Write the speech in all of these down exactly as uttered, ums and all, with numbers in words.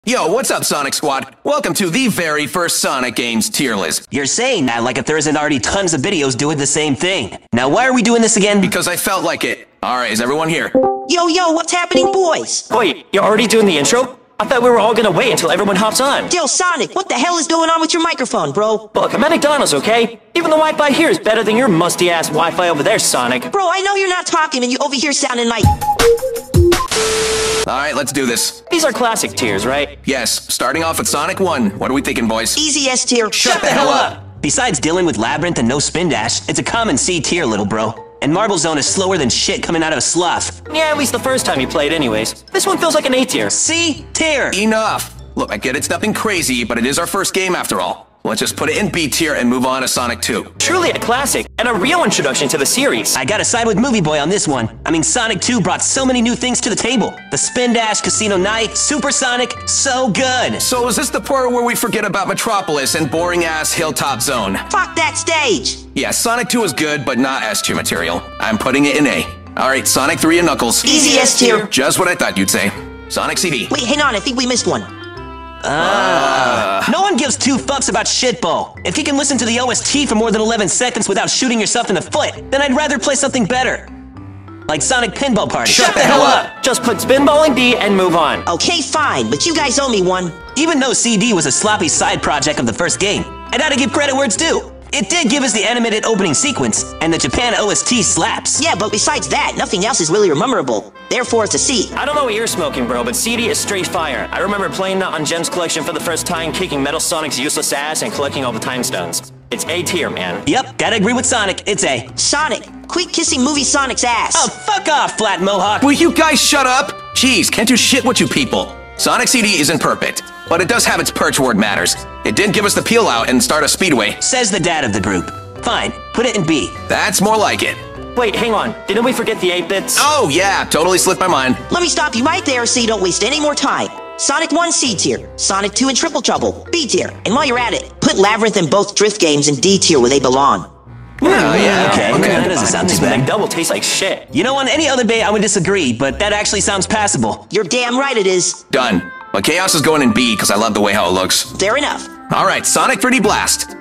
Yo, what's up, Sonic Squad? Welcome to the very first Sonic Games tier list. You're saying that like if there isn't already tons of videos doing the same thing. Now, why are we doing this again? Because I felt like it. Alright, is everyone here? Yo, yo, what's happening, boys? Wait, you're already doing the intro? I thought we were all gonna wait until everyone hops on. Yo, Sonic, what the hell is going on with your microphone, bro? Look, I'm at McDonald's, okay? Even the Wi-Fi here is better than your musty-ass Wi-Fi over there, Sonic. Bro, I know you're not talking and you over here sounding like... Alright, let's do this. These are classic tiers, right? Yes, starting off with Sonic one. What are we thinking, boys? Easy S tier. Shut the hell up! Besides dealing with Labyrinth and no spin dash, it's a common C tier, little bro. And Marble Zone is slower than shit coming out of a slough. Yeah, at least the first time you played anyways. This one feels like an A tier. C tier! Enough! Look, I get it's nothing crazy, but it is our first game after all. Let's just put it in B tier and move on to Sonic two. Truly a classic, and a real introduction to the series. I gotta side with Movie Boy on this one. I mean, Sonic two brought so many new things to the table. The Spin Dash, Casino Night, Super Sonic, so good. So is this the part where we forget about Metropolis and boring-ass Hilltop Zone? Fuck that stage! Yeah, Sonic two is good, but not S tier material. I'm putting it in A. Alright, Sonic three and Knuckles. Easy S tier. Just what I thought you'd say. Sonic C D. Wait, hang on, I think we missed one. Uh, no one gives two fucks about Shitball. If you can listen to the O S T for more than eleven seconds without shooting yourself in the foot, then I'd rather play something better. Like Sonic Pinball Party. Shut the hell up! Just put Spinball in B and move on. Okay, fine, but you guys owe me one. Even though C D was a sloppy side project of the first game, I gotta give credit where it's due. It did give us the animated opening sequence, and the Japan O S T slaps. Yeah, but besides that, nothing else is really memorable. Therefore, it's a C. I don't know what you're smoking, bro, but C D is straight fire. I remember playing that on Gems Collection for the first time, kicking Metal Sonic's useless ass and collecting all the time stones. It's A tier, man. Yep, gotta agree with Sonic, it's A. Sonic, quit kissing movie Sonic's ass. Oh, fuck off, Flat Mohawk. Will you guys shut up? Jeez, can't do shit with you people. Sonic C D isn't perfect, but it does have its perch where it matters. It did give us the peel out and start a speedway. Says the dad of the group. Fine, put it in B. That's more like it. Wait, hang on. Didn't we forget the eight bits? Oh yeah, totally slipped my mind. Let me stop you right there so you don't waste any more time. Sonic one C tier, Sonic two and Triple Trouble, B tier, and while you're at it, put Labyrinth and both Drift games in D tier where they belong. Oh yeah, Okay, okay. that doesn't sound too This bad. McDouble tastes like shit. You know, on any other day I would disagree, but that actually sounds passable. You're damn right it is. Done. But Chaos is going in B because I love the way how it looks. Fair enough. Alright, Sonic three D Blast.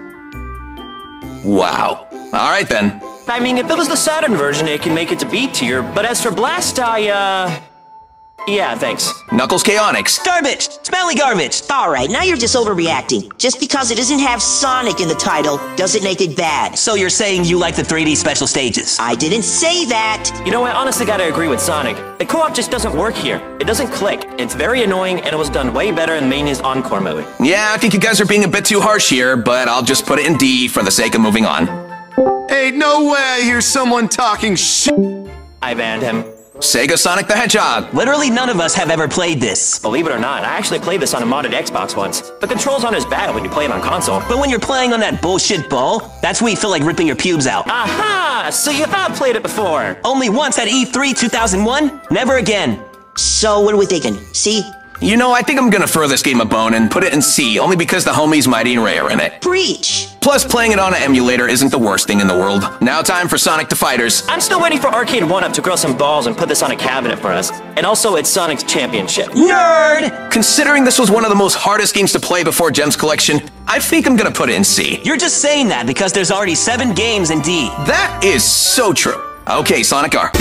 Wow. Alright then. I mean, if it was the Saturn version, it can make it to B tier, but as for Blast, I, uh... yeah, thanks. Knuckles Chaotix. Garbage! Smelly garbage! Alright, now you're just overreacting. Just because it doesn't have Sonic in the title doesn't make it bad. So you're saying you like the three D special stages? I didn't say that. You know, I honestly gotta agree with Sonic. The co-op just doesn't work here. It doesn't click. It's very annoying, and it was done way better in Mania's Encore mode. Yeah, I think you guys are being a bit too harsh here, but I'll just put it in D for the sake of moving on. Ain't no way I hear someone talking shit. I banned him. Sega Sonic the Hedgehog. Literally none of us have ever played this. Believe it or not, I actually played this on a modded Xbox once. The controls aren't as bad when you play it on console. But when you're playing on that bullshit ball, that's where you feel like ripping your pubes out. Aha! So you have played it before. Only once at E three two thousand one, never again. So what are we thinking? C? You know, I think I'm gonna throw this game a bone and put it in C, only because the homies Mighty and Ray are in it. Breach. Plus, playing it on an emulator isn't the worst thing in the world. Now time for Sonic the Fighters. I'm still waiting for Arcade one up to grow some balls and put this on a cabinet for us. And also, it's Sonic's championship. Nerd! Considering this was one of the most hardest games to play before Gems Collection, I think I'm gonna put it in C. You're just saying that because there's already seven games in D. That is so true. Okay, Sonic R.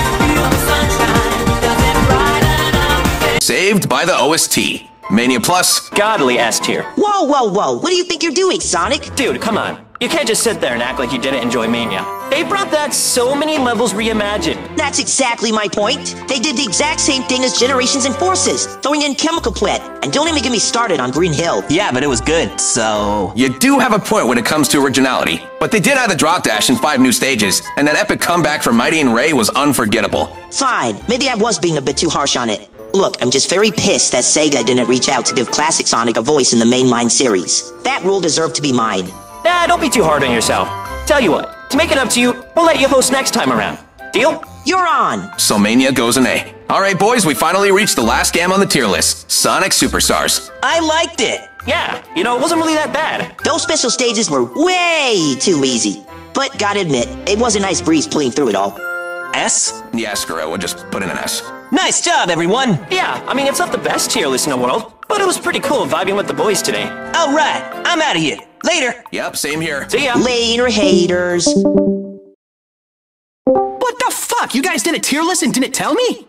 Saved by the O S T. Mania Plus. Godly S tier. Whoa, whoa, whoa. What do you think you're doing, Sonic? Dude, come on. You can't just sit there and act like you didn't enjoy Mania. They brought back so many levels reimagined. That's exactly my point. They did the exact same thing as Generations and Forces, throwing in Chemical Plant. And don't even get me started on Green Hill. Yeah, but it was good, so... You do have a point when it comes to originality, but they did add the drop dash in five new stages, and that epic comeback from Mighty and Ray was unforgettable. Fine. Maybe I was being a bit too harsh on it. Look, I'm just very pissed that Sega didn't reach out to give Classic Sonic a voice in the mainline series. That rule deserved to be mine. Nah, don't be too hard on yourself. Tell you what, to make it up to you, we'll let you host next time around. Deal? You're on! So Mania goes in A. Alright boys, we finally reached the last game on the tier list, Sonic Superstars. I liked it! Yeah, you know, it wasn't really that bad. Those special stages were way too easy. But gotta admit, it was a nice breeze pulling through it all. S? Yeah, screw it, we'll just put in an S. Nice job, everyone! Yeah, I mean, it's not the best tier list in the world, But it was pretty cool vibing with the boys today. Alright, I'm out of here. Later. Yep, same here. See ya. Later, haters. What the fuck? You guys did a tier list and didn't tell me?